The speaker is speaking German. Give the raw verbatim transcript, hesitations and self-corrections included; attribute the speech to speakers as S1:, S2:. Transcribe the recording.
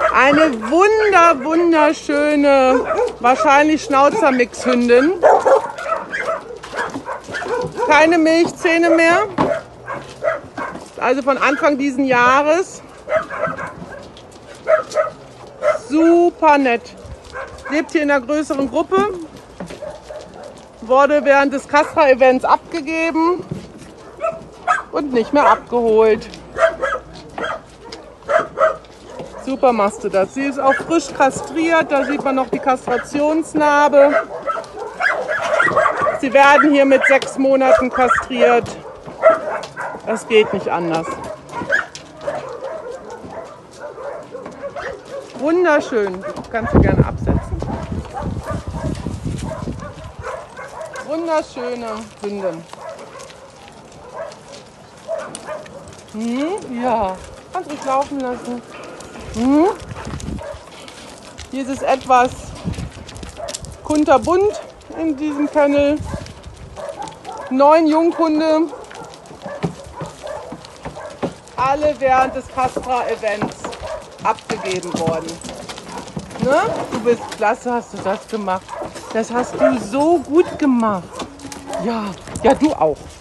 S1: Eine wunder, wunderschöne, wahrscheinlich Schnauzer-Mix-Hündin. Keine Milchzähne mehr. Also von Anfang diesen Jahres. Super nett. Lebt hier in einer größeren Gruppe. Wurde während des Castra-Events abgegeben und nicht mehr abgeholt. Super machst du das. Sie ist auch frisch kastriert. Da sieht man noch die Kastrationsnarbe. Sie werden hier mit sechs Monaten kastriert. Das geht nicht anders. Wunderschön. Kannst du gerne absetzen. Wunderschöne Hündin. Hm, ja, kannst dich laufen lassen. Hm. Hier ist es etwas kunterbunt in diesem Kennel. Neun Junghunde. Alle während des Castra-Events abgegeben worden. Ne? Du bist klasse, hast du das gemacht. Das hast du so gut gemacht. Ja, ja, du auch.